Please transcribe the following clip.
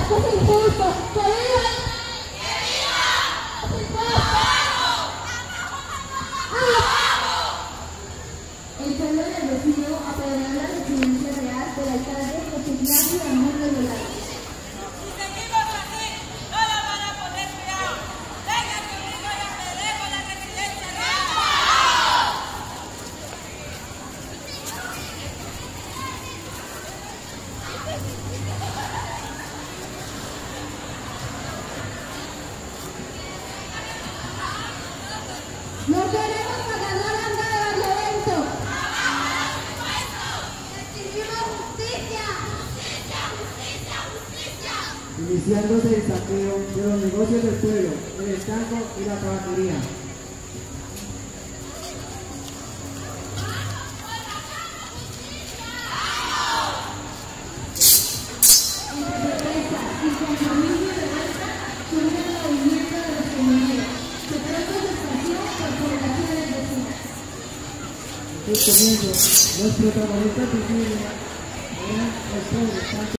esto es injusto. ¡Que viva! ¡Que viva! El pueblo del vecino apoderó la residencia real del alcalde José Ignacio Amor de Volados. Si seguimos así, no la van a poner cuidado. Venga conmigo y apedremos la residencia real. No queremos pagar la banda de Barlovento. Exigimos justicia. Iniciándose el saqueo de los negocios del pueblo, el estanco y la tabaquería. Entre protestas, inconformismo y revuelta, surge el movimiento de los comuneros. Se creó contestación por poblaciones vecinas. En el comienzo, los protagonistas visibles eran el pueblo,